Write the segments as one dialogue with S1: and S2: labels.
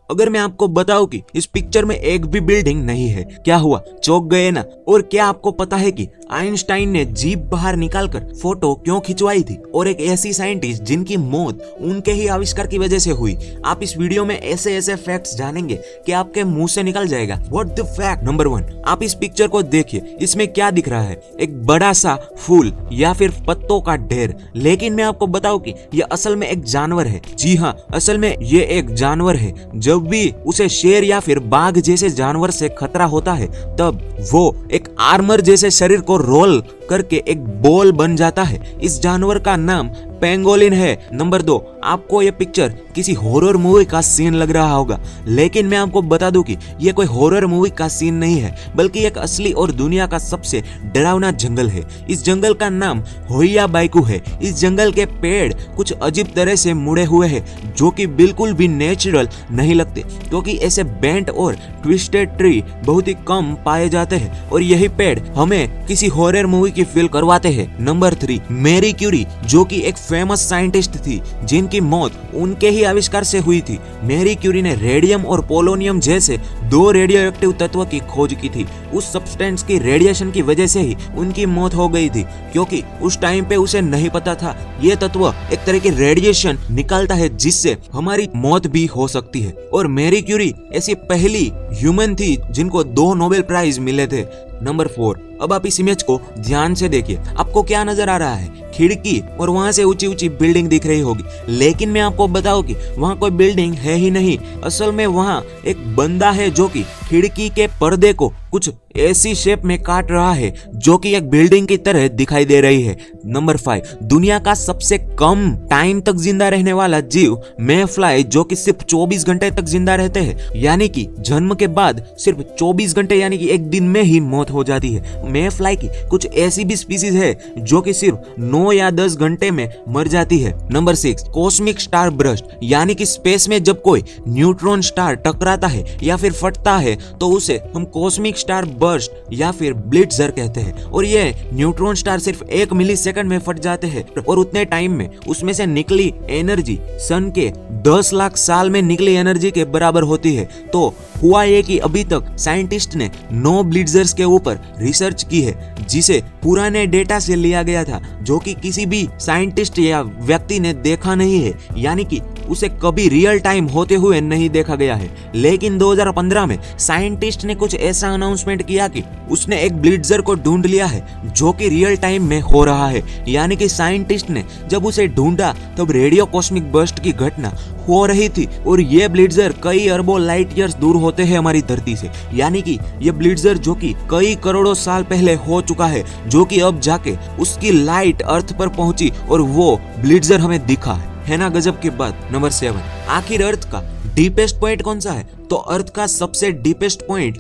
S1: अगर मैं आपको बताऊं कि इस पिक्चर में एक भी बिल्डिंग नहीं है, क्या हुआ, चौंक गए ना। और क्या आपको पता है कि आइंस्टाइन ने जीभ बाहर निकालकर फोटो क्यों खिंचवाई थी, और एक ऐसी साइंटिस्ट जिनकी मौत उनके ही आविष्कार की वजह से हुई। आप इस वीडियो में ऐसे ऐसे फैक्ट्स जानेंगे कि आपके मुंह से निकल जाएगा व्हाट द फैक्ट। नंबर 1, आप इस पिक्चर को देखिए, इसमें क्या दिख रहा है, एक बड़ा सा फूल या फिर पत्तों का ढेर। लेकिन मैं आपको बताऊं कि यह असल में एक जानवर है। जी हाँ, असल में ये एक जानवर है। जब भी उसे शेर या फिर बाघ जैसे जानवर से खतरा होता है, तब वो एक आर्मर जैसे शरीर को रोल करके एक बॉल बन जाता है। इस जानवर का नाम पेंगोलिन है। नंबर 2, आपको ये पिक्चर किसी हॉरर मूवी का सीन लग रहा होगा, लेकिन मैं आपको बता दूं कि ये कोई हॉरर मूवी का सीन नहीं है, बल्कि एक असली और दुनिया का सबसे डरावना जंगल है। इस जंगल का नाम होइया बाइकू है। इस जंगल के पेड़ कुछ अजीब तरह से मुड़े हुए हैं, जो कि बिल्कुल भी नेचुरल नहीं लगते, क्योंकि ऐसे बेंट और ट्विस्टेड ट्री बहुत ही कम पाए जाते हैं, और यही पेड़ हमें किसी हॉरर मूवी की फील करवाते हैं। नंबर 3, मैरी क्यूरी, जो कि एक फेमस साइंटिस्ट थी जिनकी मौत उनके ही आविष्कार से हुई थी। मैरी क्यूरी ने रेडियम और पोलोनियम जैसे 2 रेडियोएक्टिव तत्व की खोज की थी। उस सब्सटेंस की रेडिएशन की वजह से ही उनकी मौत हो गई थी, क्योंकि उस टाइम पे उसे नहीं पता था ये तत्व एक तरह की रेडिएशन निकालता है जिससे हमारी मौत भी हो सकती है। और मैरी क्यूरी ऐसी पहली ह्यूमन थी जिनको 2 नोबेल प्राइज मिले थे। नंबर 4, अब आप इस इमेज को ध्यान से देखिए, आपको क्या नजर आ रहा है, खिड़की, और वहां से ऊंची ऊंची बिल्डिंग दिख रही होगी। लेकिन मैं आपको बताऊं कि वहां कोई बिल्डिंग है ही नहीं। असल में वहां एक बंदा है जो कि खिड़की के पर्दे को कुछ ऐसी शेप में काट रहा है जो कि एक बिल्डिंग की तरह दिखाई दे रही है। नंबर 5, दुनिया का सबसे कम टाइम तक जिंदा रहने वाला जीव मे फ्लाई, जो कि सिर्फ 24 घंटे तक जिंदा रहते हैं, यानी कि जन्म के बाद सिर्फ 24 घंटे यानी कि एक दिन में ही मौत हो जाती है। मे फ्लाई की कुछ ऐसी भी स्पीसीज है जो कि सिर्फ 9 या 10 घंटे में मर जाती है। नंबर 6, कॉस्मिक स्टार बर्स्ट, यानी कि स्पेस में जब कोई न्यूट्रॉन स्टार टकराता है या फिर फटता है तो उसे हम कॉस्मिक स्टार बर्स्ट या फिर ब्लिट्जर कहते हैं। और ये न्यूट्रॉन स्टार सिर्फ 1 मिलीसेकंड में फट जाते हैं, और उतने टाइम में उसमें से निकली एनर्जी सन के 10 लाख साल में निकली एनर्जी के बराबर होती है। तो हुआ ये कि अभी तक साइंटिस्ट ने 9 ब्लिट्जर्स के ऊपर रिसर्च की है, जिसे पुराने डेटा से लिया गया था, जो कि किसी भी साइंटिस्ट या व्यक्ति ने देखा नहीं है, यानी कि उसे कभी रियल टाइम होते हुए नहीं देखा गया है। लेकिन 2015 में साइंटिस्ट ने कुछ ऐसा अनाउंसमेंट किया कि उसने एक ब्लिट्जर को ढूंढ लिया है जो कि रियल टाइम में हो रहा है, यानी कि साइंटिस्ट ने जब उसे ढूंढा तब रेडियो कॉस्मिक बर्स्ट की घटना हो रही थी, और ये ब्लिट्जर कई अरबों लाइट ईयर्स दूर होते हैं हमारी धरती से, यानी कि ये ब्लिट्जर जो कि कई करोड़ों साल पहले हो चुका है, जो कि अब जाके उसकी लाइट अर्थ पर पहुंची और वो ब्लिट्जर हमें दिखा है ना गजब की बात। नंबर 7, आखिर अर्थ का डीपेस्ट पॉइंट कौन सा है, तो अर्थ का सबसे डीपेस्ट पॉइंट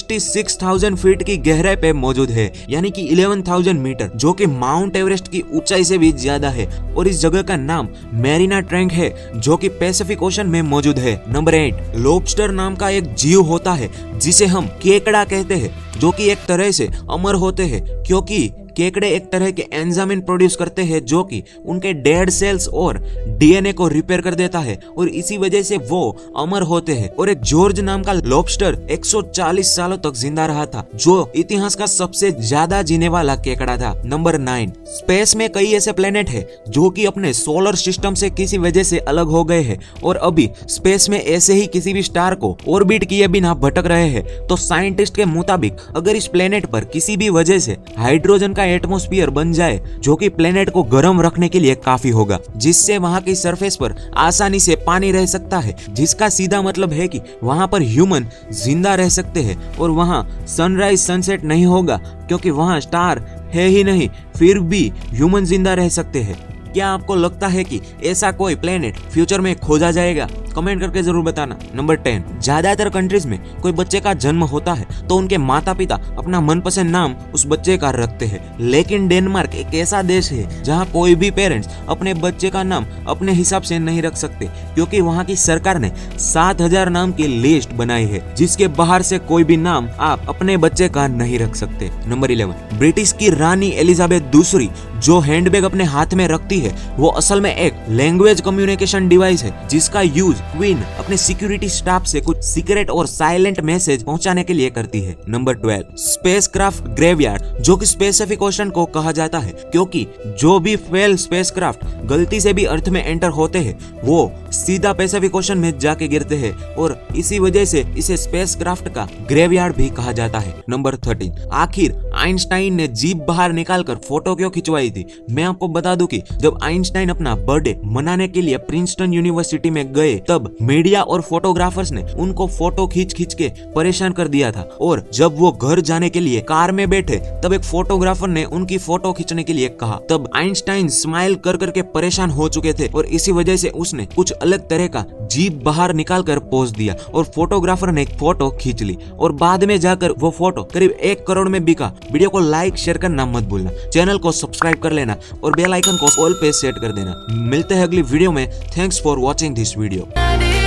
S1: 66,000 फीट की गहराई पे मौजूद है, यानी कि 11,000 मीटर, जो कि माउंट एवरेस्ट की ऊंचाई से भी ज्यादा है। और इस जगह का नाम मैरिना ट्रैंक है, जो कि पैसिफिक ओशन में मौजूद है। नंबर 8, लॉबस्टर नाम का एक जीव होता है जिसे हम केकड़ा कहते हैं, जो कि एक तरह से अमर होते हैं, क्योंकि केकड़े एक तरह के एंजाइम प्रोड्यूस करते हैं जो कि उनके डेड सेल्स और डीएनए को रिपेयर कर देता है, और इसी वजह से वो अमर होते हैं। और एक जॉर्ज नाम का लॉबस्टर 140 सालों तक जिंदा रहा था, जो इतिहास का सबसे ज्यादा जीने वाला केकड़ा था। नंबर 9, स्पेस में कई ऐसे प्लेनेट है जो कि अपने सोलर सिस्टम से किसी वजह से अलग हो गए हैं, और अभी स्पेस में ऐसे ही किसी भी स्टार को ऑर्बिट किए बिना भटक रहे हैं। तो साइंटिस्ट के मुताबिक अगर इस प्लेनेट पर किसी भी वजह से हाइड्रोजन का एटमॉस्फेयर बन जाए, जो कि प्लेनेट को गर्म रखने के लिए काफी होगा, जिससे वहां की सरफेस पर आसानी से पानी रह सकता है, जिसका सीधा मतलब है कि वहां पर ह्यूमन जिंदा रह सकते हैं। और वहां सनराइज सनसेट नहीं होगा, क्योंकि वहां स्टार है ही नहीं, फिर भी ह्यूमन जिंदा रह सकते हैं। क्या आपको लगता है कि ऐसा कोई प्लेनेट फ्यूचर में खोजा जाएगा? कमेंट करके जरूर बताना। नंबर 10, ज्यादातर कंट्रीज में कोई बच्चे का जन्म होता है तो उनके माता पिता अपना मनपसंद नाम उस बच्चे का रखते हैं, लेकिन डेनमार्क एक ऐसा देश है जहां कोई भी पेरेंट्स अपने बच्चे का नाम अपने हिसाब से नहीं रख सकते, क्योंकि वहां की सरकार ने 7,000 नाम की लिस्ट बनाई है, जिसके बाहर से कोई भी नाम आप अपने बच्चे का नहीं रख सकते। नंबर 11, ब्रिटिश की रानी एलिजाबेथ दूसरी जो हैंडबैग अपने हाथ में रखती है वो असल में एक लैंग्वेज कम्युनिकेशन डिवाइस है, जिसका यूज क्वीन अपने सिक्योरिटी स्टाफ से कुछ सीक्रेट और साइलेंट मैसेज पहुंचाने के लिए करती है। नंबर 12, स्पेसक्राफ्ट ग्रेवयार्ड, जो कि स्पेसिफिक ओशन को कहा जाता है क्योंकि जो भी फेल स्पेसक्राफ्ट गलती से भी अर्थ में एंटर होते हैं वो सीधा पैसिफिक ओशन में जाके गिरते हैं और इसी वजह से इसे स्पेसक्राफ्ट का ग्रेवयार्ड भी कहा जाता है। नंबर 13, आखिर आइंस्टाइन ने जीभ बाहर निकालकर फोटो क्यों खिंचवाई थी? मैं आपको बता दूं कि जब आइंस्टाइन अपना बर्थडे मनाने के लिए प्रिंसटन यूनिवर्सिटी में गए तब मीडिया और फोटोग्राफर्स ने उनको फोटो खींच के परेशान कर दिया था और जब वो घर जाने के लिए कार में बैठे तब एक फोटोग्राफर ने उनकी फोटो खींचने के लिए कहा। तब आइंस्टाइन स्माइल कर करके परेशान हो चुके थे और इसी वजह से उसने कुछ अलग तरह का जीभ बाहर निकालकर पोज दिया और फोटोग्राफर ने एक फोटो खींच ली और बाद में जाकर वो फोटो करीब 1 करोड़ में बिका। वीडियो को लाइक शेयर करना मत भूलना, चैनल को सब्सक्राइब कर लेना और बेल आइकन को ऑल पे सेट कर देना। मिलते हैं अगली वीडियो में। Thanks for watching this video.